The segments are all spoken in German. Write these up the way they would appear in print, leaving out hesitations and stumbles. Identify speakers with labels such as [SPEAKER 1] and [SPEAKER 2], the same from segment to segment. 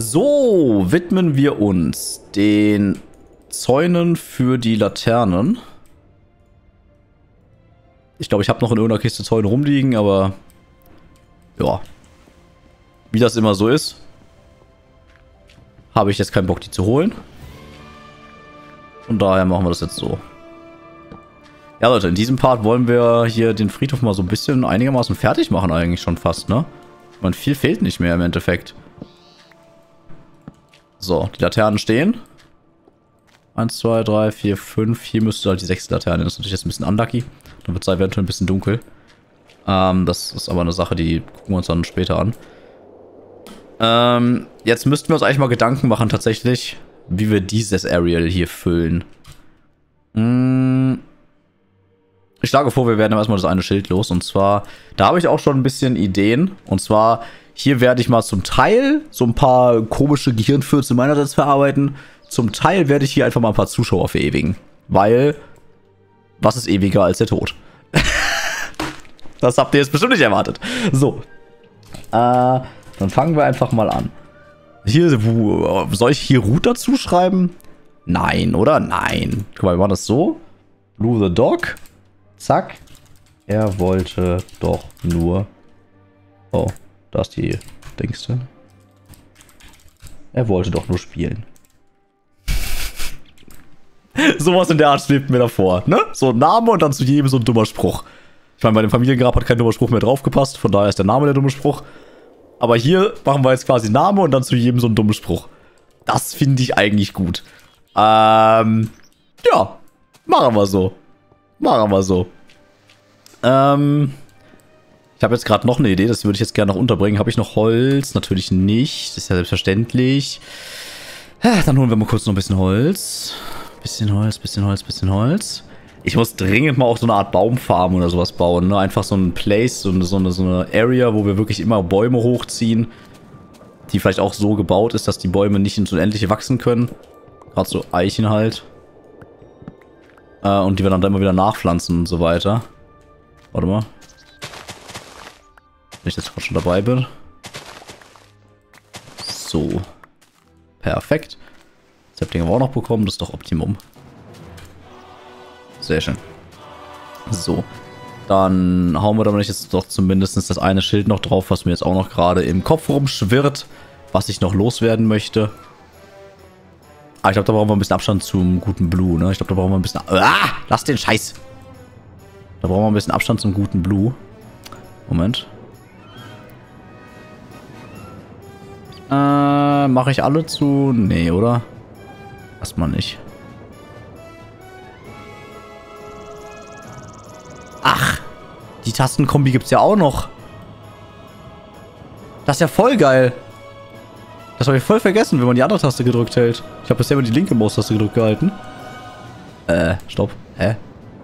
[SPEAKER 1] So, widmen wir uns den Zäunen für die Laternen. Ich glaube, ich habe noch in irgendeiner Kiste Zäune rumliegen, aber ja, wie das immer so ist, habe ich jetzt keinen Bock, die zu holen. Und daher machen wir das jetzt so. Ja, Leute, in diesem Part wollen wir hier den Friedhof mal so ein bisschen einigermaßen fertig machen eigentlich schon fast, ne? Ich meine, viel fehlt nicht mehr im Endeffekt. So, die Laternen stehen. 1, 2, 3, 4, 5. Hier müsste halt die 6. Laterne. Das ist natürlich jetzt ein bisschen unlucky. Dann wird es eventuell ein bisschen dunkel. Das ist aber eine Sache, die gucken wir uns dann später an. Jetzt müssten wir uns eigentlich mal Gedanken machen, tatsächlich, wie wir dieses Areal hier füllen. Ich schlage vor, wir werden erstmal das eine Schild los. Und zwar, da habe ich auch schon ein bisschen Ideen. Und zwar, hier werde ich mal zum Teil so ein paar komische Gehirnfürze meinerseits verarbeiten. Zum Teil werde ich hier einfach mal ein paar Zuschauer verewigen. Weil, was ist ewiger als der Tod? Das habt ihr jetzt bestimmt nicht erwartet. So. Dann fangen wir einfach mal an. Hier, soll ich hier Root dazu schreiben? Nein, oder? Nein. Guck mal, wir machen das so. Blue the Dog. Zack. Er wollte doch nur... Oh, da ist die Dingste. Er wollte doch nur spielen. Sowas in der Art schwebt mir davor, ne? So ein Name und dann zu jedem so ein dummer Spruch. Ich meine, bei dem Familiengrab hat kein dummer Spruch mehr draufgepasst, von daher ist der Name der dumme Spruch. Aber hier machen wir jetzt quasi Name und dann zu jedem so einen dummen Spruch. Das finde ich eigentlich gut. Ja, machen wir so. Machen wir so. Ich habe jetzt gerade noch eine Idee, das würde ich jetzt gerne noch unterbringen. Habe ich noch Holz? Natürlich nicht. Das ist ja selbstverständlich. Dann holen wir mal kurz noch ein bisschen Holz. Bisschen Holz, bisschen Holz, bisschen Holz. Ich muss dringend mal auch so eine Art Baumfarm oder sowas bauen, ne? Einfach so ein Place, so eine Area, wo wir wirklich immer Bäume hochziehen. Die vielleicht auch so gebaut ist, dass die Bäume nicht ins Unendliche wachsen können. Gerade so Eichen halt. Und die wir dann immer wieder nachpflanzen und so weiter. Warte mal. Wenn ich jetzt gerade schon dabei bin. So. Perfekt. Sapling haben wir auch noch bekommen, das ist doch Optimum. Sehr schön. So. Dann hauen wir damit jetzt doch zumindest das eine Schild noch drauf, was mir jetzt auch noch gerade im Kopf rumschwirrt, was ich noch loswerden möchte. Ah, ich glaube, da brauchen wir ein bisschen Abstand zum guten Blue, ne? Ich glaube, da brauchen wir ein bisschen... Ah! Lass den Scheiß! Da brauchen wir ein bisschen Abstand zum guten Blue. Moment. Mache ich alle zu? Nee, oder? Erstmal nicht. Ach! Die Tastenkombi gibt's ja auch noch. Das ist ja voll geil. Das habe ich voll vergessen, wenn man die andere Taste gedrückt hält. Ich habe bisher immer die linke Maustaste gedrückt gehalten. Stopp. Hä?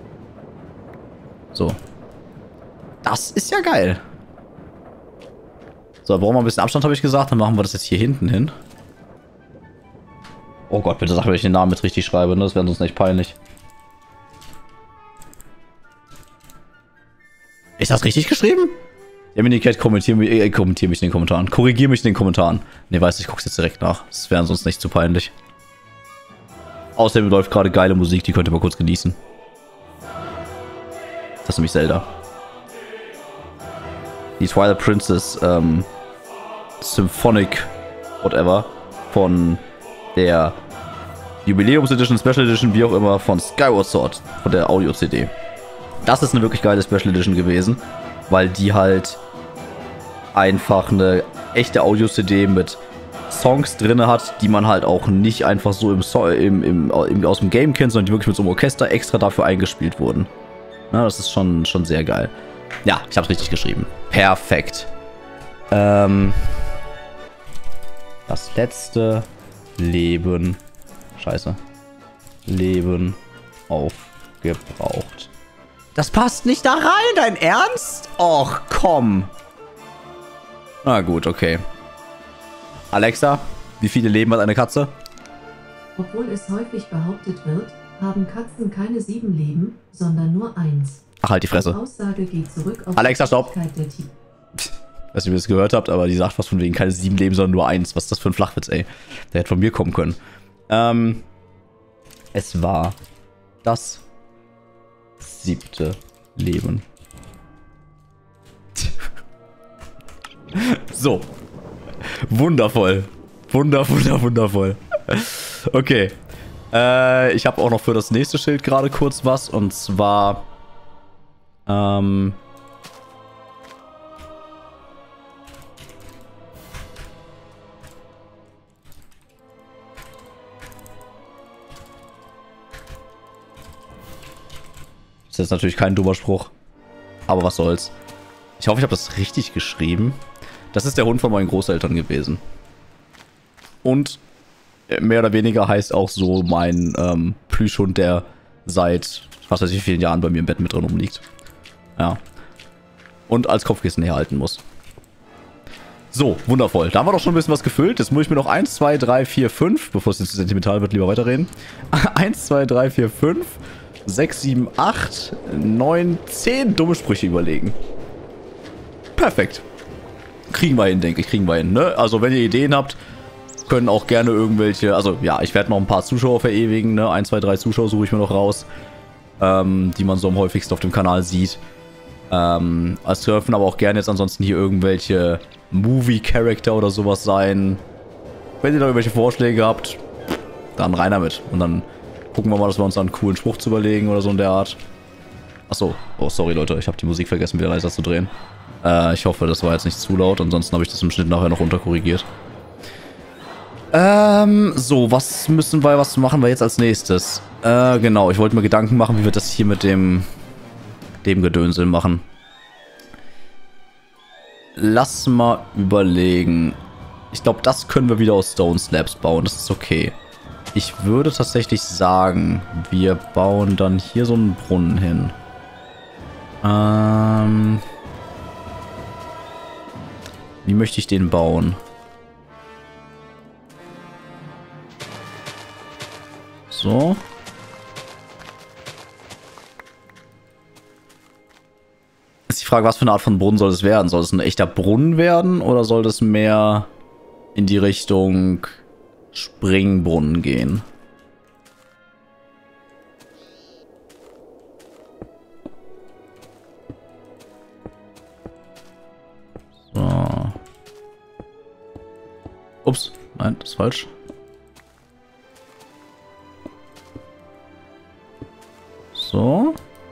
[SPEAKER 1] So. Das ist ja geil. So, brauchen wir ein bisschen Abstand, habe ich gesagt. Dann machen wir das jetzt hier hinten hin. Oh Gott, bitte sag mir, wenn ich den Namen jetzt richtig schreibe, ne? Das wäre sonst nicht peinlich. Ist das richtig geschrieben? Dominicat, kommentier mich in den Kommentaren. Korrigier mich in den Kommentaren. Ne, weiß ich guck's jetzt direkt nach. Das wäre sonst nicht zu peinlich. Außerdem läuft gerade geile Musik, die könnt ihr mal kurz genießen. Das ist nämlich Zelda. Die Twilight Princess, Symphonic, whatever, von der Jubiläums-Edition, Special Edition, wie auch immer, von Skyward Sword, von der Audio-CD. Das ist eine wirklich geile Special Edition gewesen, weil die halt einfach eine echte Audio-CD mit Songs drin hat, die man halt auch nicht einfach so aus dem Game kennt, sondern die wirklich mit so einem Orchester extra dafür eingespielt wurden. Na, das ist schon sehr geil. Ja, ich hab's richtig geschrieben. Perfekt. Das letzte Leben. Scheiße. Leben aufgebraucht. Das passt nicht da rein, dein Ernst? Och, komm. Na gut, okay. Alexa, wie viele Leben hat eine Katze?
[SPEAKER 2] Obwohl es häufig behauptet wird, haben Katzen keine 7 Leben, sondern nur 1.
[SPEAKER 1] Ach, halt die Fresse.
[SPEAKER 2] Die Aussage geht zurück auf
[SPEAKER 1] Alexa, stopp.
[SPEAKER 2] die Fähigkeit der
[SPEAKER 1] Weiß nicht, ob ihr das gehört habt, aber die sagt was von wegen keine 7 Leben, sondern nur 1. Was ist das für ein Flachwitz, ey? Der hätte von mir kommen können. Es war das 7. Leben. So. Wundervoll. Wundervoll. Okay. Ich habe auch noch für das nächste Schild gerade kurz was. Und zwar... Das ist natürlich kein dummer Spruch. Aber was soll's. Ich hoffe, ich habe das richtig geschrieben. Das ist der Hund von meinen Großeltern gewesen. Und mehr oder weniger heißt auch so mein Plüschhund, der seit, was weiß ich, vielen Jahren bei mir im Bett mit drin rumliegt. Ja. Und als Kopfkissen herhalten muss. So, wundervoll. Da haben wir doch schon ein bisschen was gefüllt. Jetzt muss ich mir noch 1, 2, 3, 4, 5, bevor es jetzt zu sentimental wird, lieber weiterreden. 1, 2, 3, 4, 5, 6, 7, 8, 9, 10 dumme Sprüche überlegen. Perfekt. Kriegen wir hin, denke ich. Kriegen wir hin, ne? Also, wenn ihr Ideen habt, können auch gerne irgendwelche... Also, ja, ich werde noch ein paar Zuschauer verewigen, ne? 1, 2, 3 Zuschauer suche ich mir noch raus. Die man so am häufigsten auf dem Kanal sieht. Es dürfen aber auch gerne jetzt ansonsten hier irgendwelche Movie-Charakter oder sowas sein. Wenn ihr da irgendwelche Vorschläge habt, dann rein damit. Und dann gucken wir mal, dass wir uns dann einen coolen Spruch zu überlegen oder so in der Art. Achso. Oh, sorry, Leute. Ich habe die Musik vergessen, wieder leiser zu drehen. Ich hoffe, das war jetzt nicht zu laut. Ansonsten habe ich das im Schnitt nachher noch runterkorrigiert. So, was machen wir jetzt als nächstes? Genau, ich wollte mir Gedanken machen, wie wir das hier mit dem Gedönsel machen. Lass mal überlegen. Ich glaube, das können wir wieder aus Stone Slabs bauen. Das ist okay. Ich würde tatsächlich sagen, wir bauen dann hier so einen Brunnen hin. Wie möchte ich den bauen? So. Ist die Frage, was für eine Art von Brunnen soll es werden? Soll es ein echter Brunnen werden oder soll es mehr in die Richtung Springbrunnen gehen? So. Ups, nein, das ist falsch. So.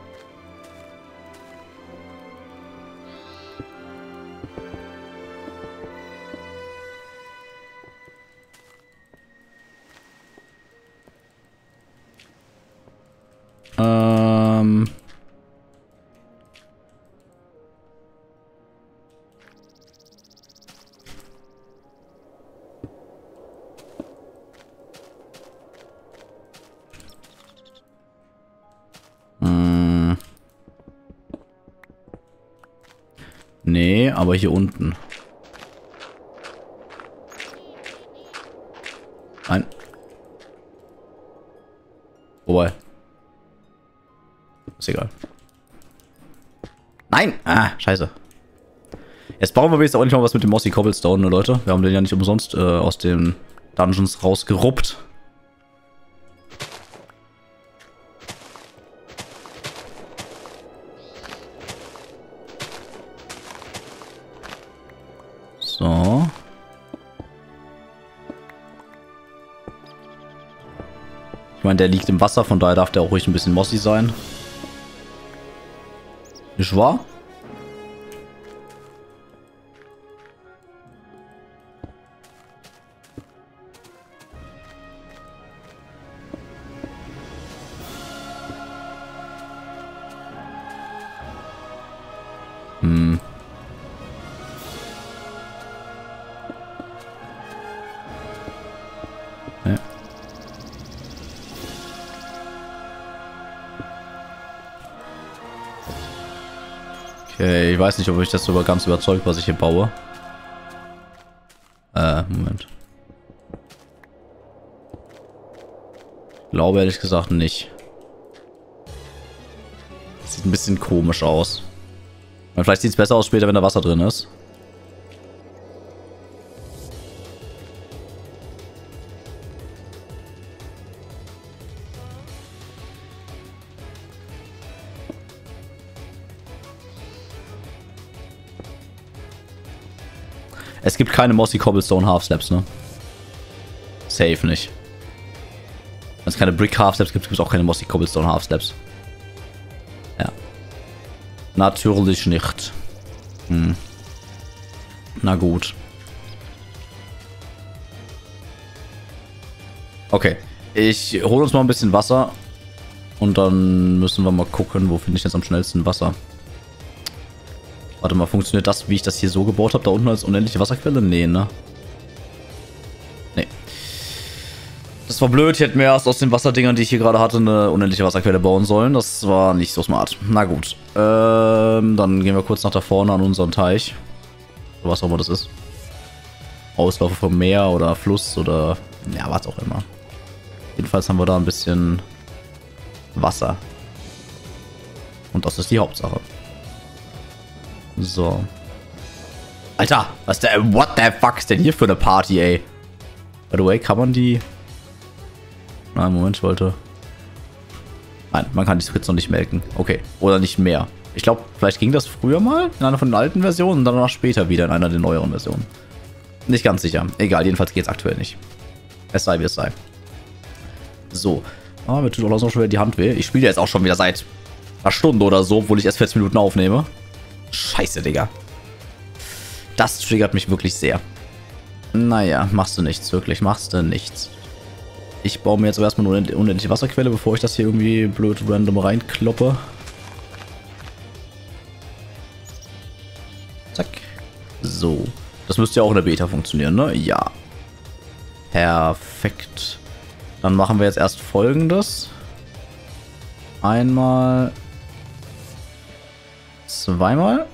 [SPEAKER 1] Nee, aber hier unten. Nein. Wobei. Ist egal. Nein! Ah, scheiße. Jetzt brauchen wir jetzt auch nicht mal was mit dem Mossy Cobblestone, ne, Leute. Wir haben den ja nicht umsonst aus den Dungeons rausgeruppt. So. Ich meine, der liegt im Wasser, von daher darf der auch ruhig ein bisschen mossy sein. Nicht wahr? Ja. Okay, ich weiß nicht, ob ich das sogar ganz überzeugt, was ich hier baue. Moment. Ich glaube ehrlich gesagt nicht. Das sieht ein bisschen komisch aus. Vielleicht sieht es besser aus später, wenn da Wasser drin ist. Es gibt keine Mossy Cobblestone Half Slabs, ne? Safe nicht. Wenn es keine Brick Half Slabs gibt, gibt es auch keine Mossy Cobblestone Half Slabs. Ja. Natürlich nicht. Hm. Na gut. Okay. Ich hole uns mal ein bisschen Wasser. Und dann müssen wir mal gucken, wo finde ich jetzt am schnellsten Wasser. Warte mal, funktioniert das, wie ich das hier so gebaut habe, da unten als unendliche Wasserquelle? Nee, ne? Nee. Das war blöd, ich hätte mir erst aus den Wasserdingern, die ich hier gerade hatte, eine unendliche Wasserquelle bauen sollen. Das war nicht so smart. Na gut. Dann gehen wir kurz nach da vorne an unseren Teich. Oder was auch immer das ist. Auslaufe vom Meer oder Fluss oder... ja, was auch immer. Jedenfalls haben wir da ein bisschen Wasser. Und das ist die Hauptsache. So. Alter, was der... what the fuck ist denn hier für eine Party, ey? By the way, kann man die... nein, Moment, ich wollte... nein, man kann die Squids noch nicht melken. Okay, oder nicht mehr. Ich glaube, vielleicht ging das früher mal in einer von den alten Versionen und danach später wieder in einer der neueren Versionen. Nicht ganz sicher. Egal, jedenfalls geht es aktuell nicht. Es sei, wie es sei. So. Ah, mir tut auch noch schon wieder die Hand weh. Ich spiele jetzt auch schon wieder seit einer Stunde oder so, obwohl ich erst 40 Minuten aufnehme. Scheiße, Digga. Das triggert mich wirklich sehr. Naja, machst du nichts, wirklich. Machst du nichts. Ich baue mir jetzt aber erstmal eine unendliche Wasserquelle, bevor ich das hier irgendwie blöd random reinkloppe. Zack. So. Das müsste ja auch in der Beta funktionieren, ne? Ja. Perfekt. Dann machen wir jetzt erst Folgendes. Einmal. Zweimal.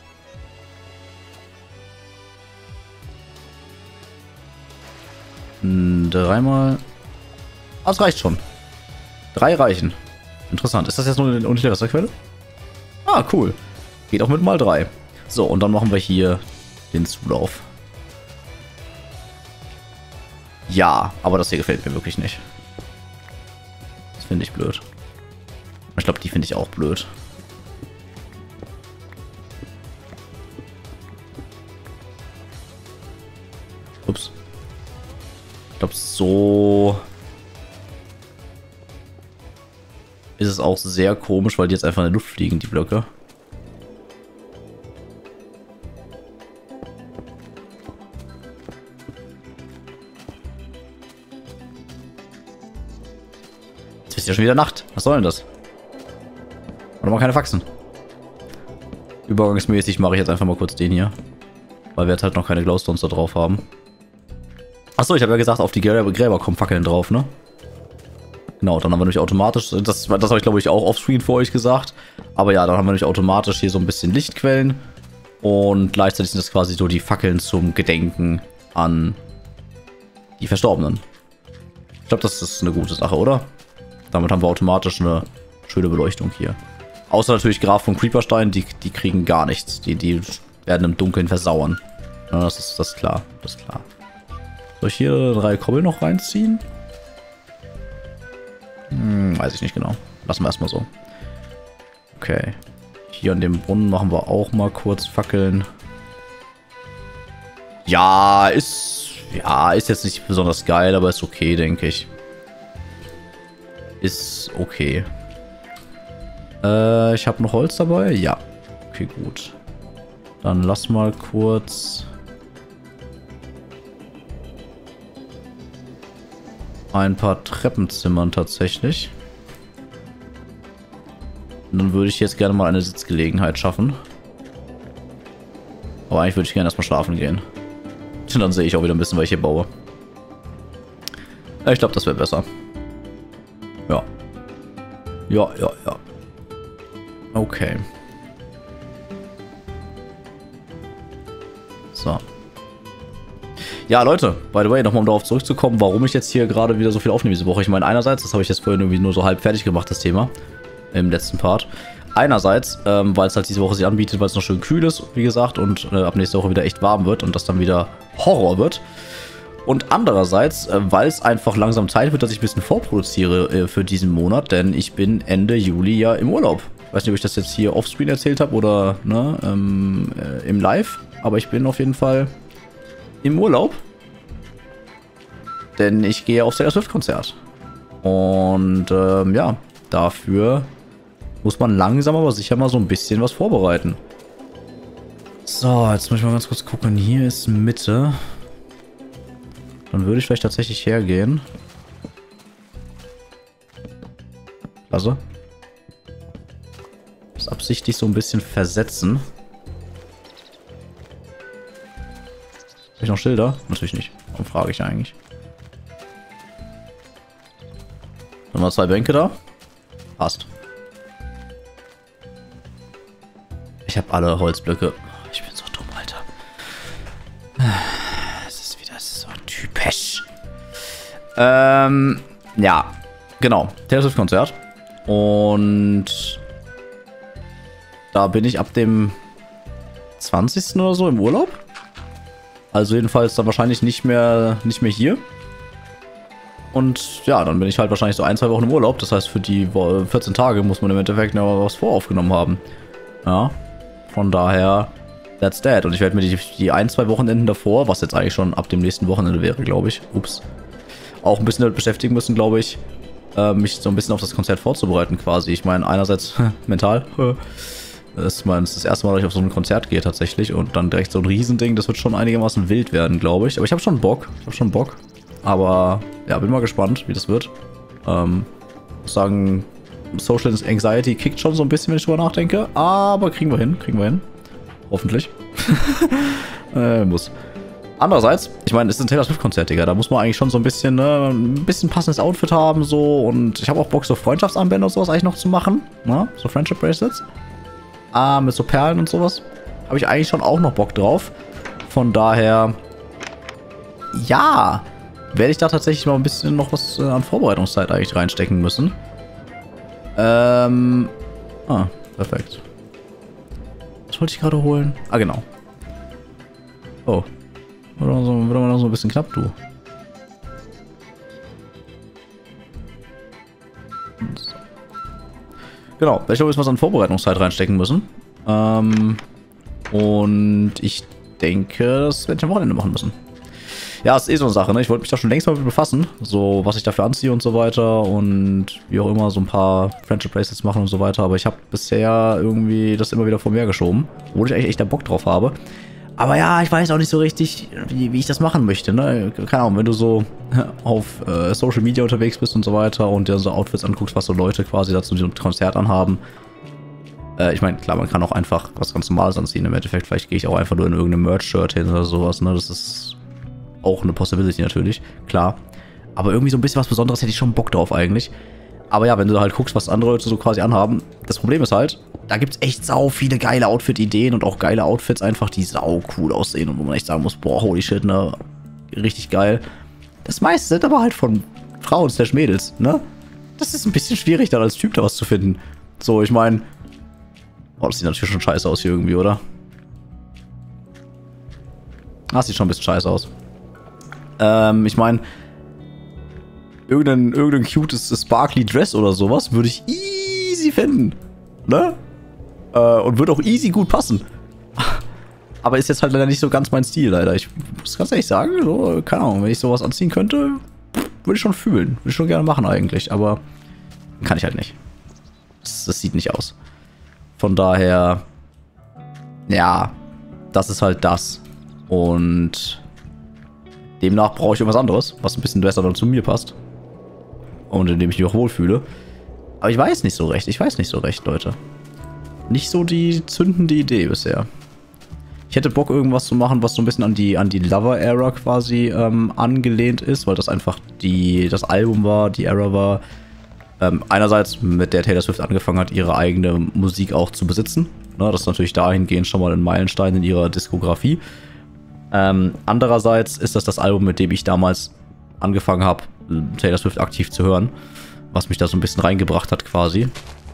[SPEAKER 1] Dreimal. Ah, das reicht schon. 3 reichen. Interessant. Ist das jetzt nur eine unendliche Wasserquelle? Ah, cool. Geht auch mit mal 3. So, und dann machen wir hier den Zulauf. Ja, aber das hier gefällt mir wirklich nicht. Das finde ich blöd. Ich glaube, die finde ich auch blöd. Ups. Ich glaube, so ist es auch sehr komisch, weil die jetzt einfach in der Luft fliegen, die Blöcke. Jetzt ist ja schon wieder Nacht. Was soll denn das? Oder mal keine Faxen. Übergangsmäßig mache ich jetzt einfach mal kurz den hier. Weil wir jetzt halt noch keine Glowstones da drauf haben. Achso, ich habe ja gesagt, auf die Gräber kommen Fackeln drauf, ne? Genau, dann haben wir nämlich automatisch, das habe ich glaube ich auch offscreen für euch gesagt. Aber ja, dann haben wir nämlich automatisch hier so ein bisschen Lichtquellen. Und gleichzeitig sind das quasi so die Fackeln zum Gedenken an die Verstorbenen. Ich glaube, das ist eine gute Sache, oder? Damit haben wir automatisch eine schöne Beleuchtung hier. Außer natürlich Graf und Creeperstein, die kriegen gar nichts. Die werden im Dunkeln versauern. Ja, das ist klar, das ist klar. Soll ich hier 3 Kobbel noch reinziehen? Weiß ich nicht genau. Lassen wir erstmal so. Okay. Hier an dem Brunnen machen wir auch mal kurz Fackeln. Ja, ist jetzt nicht besonders geil, aber ist okay, denke ich. Ist okay. Ich habe noch Holz dabei? Ja. Okay, gut. Dann lass mal kurz ein paar Treppen zimmern tatsächlich. Und dann würde ich jetzt gerne mal eine Sitzgelegenheit schaffen. Aber eigentlich würde ich gerne erstmal schlafen gehen. Und dann sehe ich auch wieder ein bisschen, was ich hier baue. Ich glaube, das wäre besser. Ja. Ja. Okay. So. Ja, Leute, by the way, nochmal um darauf zurückzukommen, warum ich jetzt hier gerade wieder so viel aufnehme diese Woche. Ich meine, einerseits, das habe ich jetzt vorhin irgendwie nur so halb fertig gemacht, das Thema, im letzten Part. Einerseits, weil es halt diese Woche sich anbietet, weil es noch schön kühl ist, wie gesagt, und ab nächster Woche wieder echt warm wird und das dann wieder Horror wird. Und andererseits, weil es einfach langsam Zeit wird, dass ich ein bisschen vorproduziere für diesen Monat, denn ich bin Ende Juli ja im Urlaub. Ich weiß nicht, ob ich das jetzt hier offscreen erzählt habe oder ne, im Live, aber ich bin auf jeden Fall im Urlaub. Denn ich gehe aufs Taylor Swift Konzert. Und ja, dafür muss man langsam aber sicher mal so ein bisschen was vorbereiten. So, jetzt muss ich mal ganz kurz gucken. Hier ist Mitte. Dann würde ich vielleicht tatsächlich hergehen. Also. Das absichtlich so ein bisschen versetzen. Habe ich noch Schilder? Natürlich nicht. Warum frage ich eigentlich? Dann haben wir 2 Bänke da. Passt. Ich habe alle Holzblöcke. Ich bin so dumm, Alter. Es ist wieder so typisch. Ja. Genau. Taylor Swift Konzert. Und da bin ich ab dem 20. oder so im Urlaub. Also jedenfalls dann wahrscheinlich nicht mehr hier. Und ja, dann bin ich halt wahrscheinlich so 1-2 Wochen im Urlaub. Das heißt, für die 14 Tage muss man im Endeffekt noch was voraufgenommen haben. Ja, von daher, that's that. Und ich werde mir die 1-2 Wochenenden davor, was jetzt eigentlich schon ab dem nächsten Wochenende wäre, glaube ich, auch ein bisschen damit beschäftigen müssen, glaube ich, mich so ein bisschen auf das Konzert vorzubereiten quasi. Ich meine, einerseits mental, das ist das erste Mal, dass ich auf so ein Konzert gehe tatsächlich und dann direkt so ein Riesending, das wird schon einigermaßen wild werden, glaube ich. Aber ich habe schon Bock, aber ja, bin mal gespannt, wie das wird. Muss sagen, Social Anxiety kickt schon so ein bisschen, wenn ich drüber nachdenke, aber kriegen wir hin. Hoffentlich. Muss. Andererseits, ich meine, es ist ein Taylor Swift Konzert, Digga. Da muss man eigentlich schon so ein bisschen passendes Outfit haben, so. Und ich habe auch Bock, so Freundschaftsarmbänder und sowas eigentlich noch zu machen. Ne? So Friendship Bracelets. Mit so Perlen und sowas. Habe ich eigentlich schon auch noch Bock drauf. Von daher, ja, werde ich da tatsächlich mal ein bisschen noch was an Vorbereitungszeit eigentlich reinstecken müssen. Perfekt. Was wollte ich gerade holen? Ah, genau. Oh. Wird aber noch so ein bisschen knapp, du. So. Genau, werde ich noch ein bisschen was an Vorbereitungszeit reinstecken müssen. Und ich denke, das werde ich am Wochenende machen müssen. Ja, ist eh so eine Sache, ne? Ich wollte mich da schon längst mal mit befassen. So, was ich dafür anziehe und so weiter. Und wie auch immer, so ein paar Friendship Bracelets machen und so weiter. Aber ich habe bisher irgendwie das immer wieder vor mir geschoben. Obwohl ich eigentlich echt da Bock drauf habe. Aber ja, ich weiß auch nicht so richtig, wie ich das machen möchte, ne? Keine Ahnung, wenn du so auf Social Media unterwegs bist und so weiter und dir so Outfits anguckst, was so Leute quasi dazu ein Konzert anhaben. Ich meine, klar, man kann auch einfach was ganz Normales anziehen. Im Endeffekt, vielleicht gehe ich auch einfach nur in irgendeinem Merch-Shirt hin oder sowas, ne? Das ist auch eine Possibility natürlich, klar. Aber irgendwie so ein bisschen was Besonderes hätte ich schon Bock drauf eigentlich. Aber ja, wenn du halt guckst, was andere Leute so quasi anhaben, das Problem ist halt, da gibt es echt sau viele geile Outfit-Ideen und auch geile Outfits einfach, die sau cool aussehen und wo man echt sagen muss, boah, holy shit, ne, richtig geil. Das meiste sind aber halt von Frauen / Mädels, ne? Das ist ein bisschen schwierig, dann als Typ da was zu finden. So, ich meine, boah, das sieht natürlich schon scheiße aus hier irgendwie, oder? Das sieht schon ein bisschen scheiße aus. Ich meine, irgendein cutes Sparkly Dress oder sowas würde ich easy finden, ne? Und würde auch easy gut passen. Aber ist jetzt halt leider nicht so ganz mein Stil, leider. Ich muss ganz ehrlich sagen, so, keine Ahnung, wenn ich sowas anziehen könnte, würde ich schon fühlen. Würde ich schon gerne machen eigentlich, aber kann ich halt nicht. Das sieht nicht aus. Von daher, ja, das ist halt das. Und demnach brauche ich irgendwas anderes, was ein bisschen besser dann zu mir passt. Und in dem ich mich auch wohlfühle. Aber ich weiß nicht so recht, Leute. Nicht so die zündende Idee bisher. Ich hätte Bock, irgendwas zu machen, was so ein bisschen an die Lover-Era quasi angelehnt ist, weil das einfach das Album war, die Era war. Einerseits, mit der Taylor Swift angefangen hat, ihre eigene Musik auch zu besitzen. Ne, das ist natürlich dahingehend schon mal ein Meilenstein in ihrer Diskografie. Andererseits ist das Album, mit dem ich damals angefangen habe, Taylor Swift aktiv zu hören, was mich da so ein bisschen reingebracht hat quasi.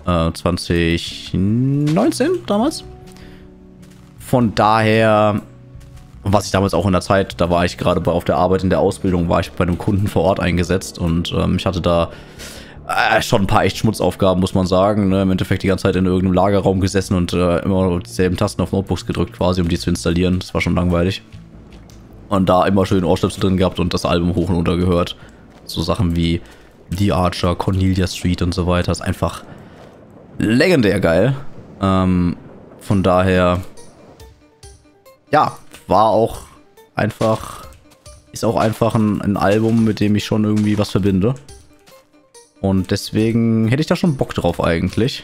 [SPEAKER 1] 2019 damals. Von daher, was ich damals auch in der Zeit, da war ich gerade auf der Arbeit in der Ausbildung, war ich bei einem Kunden vor Ort eingesetzt und ich hatte da schon ein paar echt Schmutzaufgaben, muss man sagen. Ne? Im Endeffekt die ganze Zeit in irgendeinem Lagerraum gesessen und immer dieselben Tasten auf Notebooks gedrückt quasi, um die zu installieren. Das war schon langweilig. Und da immer schön Ohrstöpsel drin gehabt und das Album hoch und runter gehört. So Sachen wie The Archer, Cornelia Street und so weiter. Ist einfach legendär geil. Von daher, ja, war auch einfach, ist auch einfach ein Album, mit dem ich schon irgendwie was verbinde. Und deswegen hätte ich da schon Bock drauf eigentlich.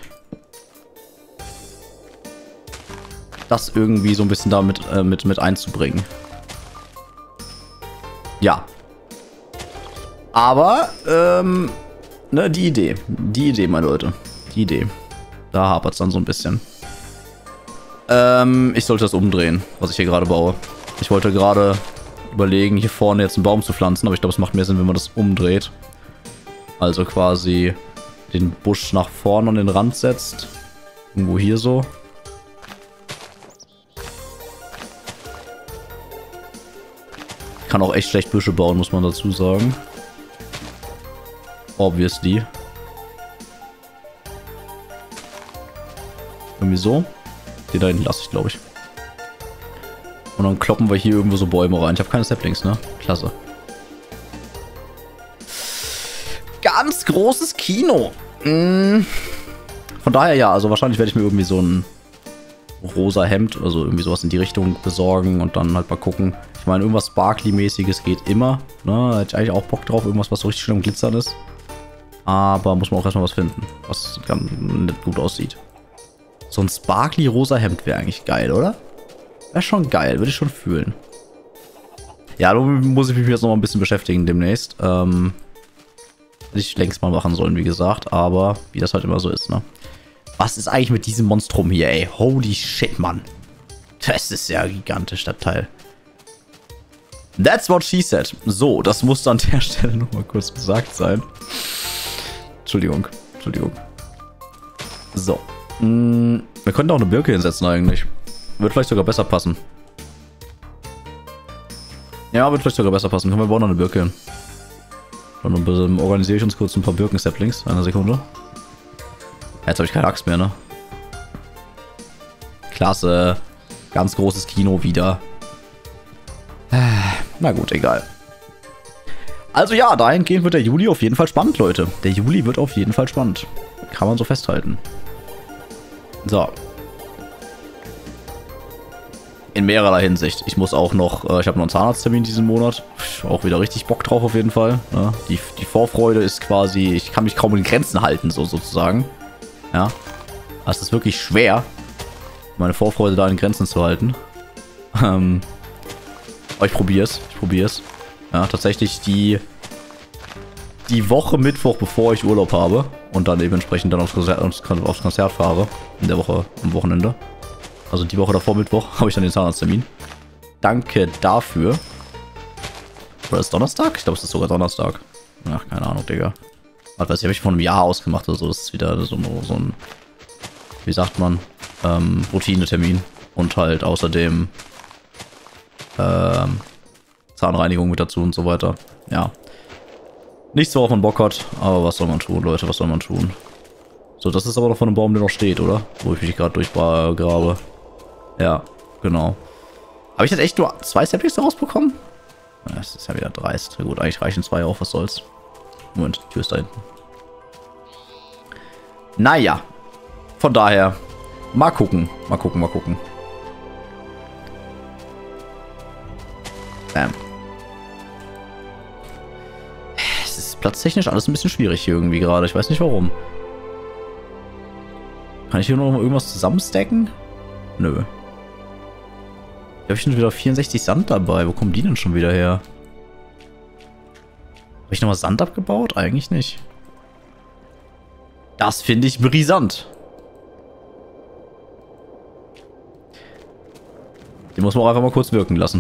[SPEAKER 1] Das irgendwie so ein bisschen damit mit einzubringen. Ja. Aber, ne, die Idee. Die Idee, meine Leute. Die Idee. Da hapert es dann so ein bisschen. Ich sollte das umdrehen, was ich hier gerade baue. Ich wollte gerade überlegen, hier vorne jetzt einen Baum zu pflanzen, aber ich glaube, es macht mehr Sinn, wenn man das umdreht. Also quasi den Busch nach vorne an den Rand setzt. Irgendwo hier so. Ich kann auch echt schlecht Büsche bauen, muss man dazu sagen. Obviously. Irgendwie so. Den da hinten lasse ich, glaube ich. Und dann kloppen wir hier irgendwo so Bäume rein. Ich habe keine Saplings, ne? Klasse. Ganz großes Kino. Von daher ja, also wahrscheinlich werde ich mir irgendwie so ein rosa Hemd, also irgendwie sowas in die Richtung besorgen und dann halt mal gucken. Ich meine, irgendwas Sparkly-mäßiges geht immer. Ne? Da hätte ich eigentlich auch Bock drauf, irgendwas, was so richtig schön am Glitzern ist. Aber muss man auch erstmal was finden, was ganz gut aussieht. So ein Sparkly-rosa Hemd wäre eigentlich geil, oder? Wäre schon geil, würde ich schon fühlen. Ja, da muss ich mich jetzt noch mal ein bisschen beschäftigen demnächst. Hätte ich längst mal machen sollen, wie gesagt. Aber wie das halt immer so ist, ne? Was ist eigentlich mit diesem Monstrum hier, ey? Holy shit, Mann. Das ist ja gigantisch, das Teil. That's what she said. So, das musste an der Stelle noch mal kurz gesagt sein. Entschuldigung. So. Wir könnten auch eine Birke hinsetzen eigentlich. Wird vielleicht sogar besser passen. Ja, wird vielleicht sogar besser passen. Können wir bauen noch eine Birke hin. Dann organisiere ich uns kurz ein paar Birken-Saplings. Eine Sekunde. Jetzt habe ich keine Axt mehr, ne? Klasse. Ganz großes Kino wieder. Na gut, egal. Also ja, dahingehend wird der Juli auf jeden Fall spannend, Leute. Der Juli wird auf jeden Fall spannend. Kann man so festhalten. So. In mehrerer Hinsicht. Ich muss auch noch, ich habe noch einen Zahnarzttermin diesen Monat. Auch wieder richtig Bock drauf auf jeden Fall. Ja, die Vorfreude ist quasi, ich kann mich kaum in Grenzen halten, so sozusagen. Ja. Das ist wirklich schwer, meine Vorfreude da in Grenzen zu halten. Aber ich probier's. Ja, tatsächlich die Woche Mittwoch, bevor ich Urlaub habe und dann eben entsprechend dann aufs Konzert fahre. In der Woche, am Wochenende. Also die Woche davor Mittwoch habe ich dann den Zahnarzttermin. Danke dafür. Oder ist Donnerstag? Ich glaube, es ist sogar Donnerstag. Ach, keine Ahnung, Digga. Was weiß ich, habe ich vor einem Jahr ausgemacht oder so. Das ist wieder so ein, wie sagt man, Routinetermin. Und halt außerdem Zahnreinigung mit dazu und so weiter. Ja. Nichts, worauf man Bock hat, aber was soll man tun, Leute, was soll man tun? So, das ist aber noch von einem Baum, der noch steht, oder? Wo ich mich gerade durchgrabe. Ja, genau. Habe ich jetzt echt nur 2 Saplings daraus bekommen? Das ist ja wieder dreist. Na gut, eigentlich reichen 2 auch, was soll's. Moment, die Tür ist da hinten. Naja. Von daher, mal gucken. Bam. Es ist platztechnisch alles ein bisschen schwierig hier irgendwie gerade. Ich weiß nicht warum. Kann ich hier noch mal irgendwas zusammenstacken? Nö. Da habe ich schon wieder 64 Sand dabei. Wo kommen die denn schon wieder her? Habe ich nochmal Sand abgebaut? Eigentlich nicht. Das finde ich brisant. Den muss man auch einfach mal kurz wirken lassen.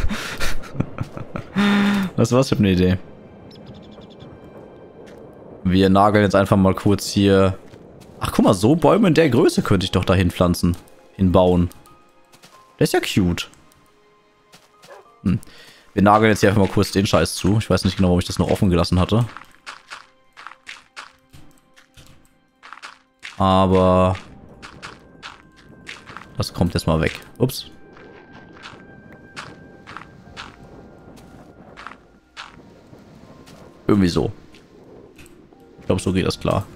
[SPEAKER 1] Weißt du was? Ich habe eine Idee. Wir nageln jetzt einfach mal kurz hier... Ach, guck mal, so Bäume in der Größe könnte ich doch dahin pflanzen. Hinbauen. Das ist ja cute. Wir nageln jetzt hier einfach mal kurz den Scheiß zu. Ich weiß nicht genau, warum ich das noch offen gelassen hatte. Aber... das kommt jetzt mal weg. Ups. Irgendwie so. Ich glaube, so geht das klar.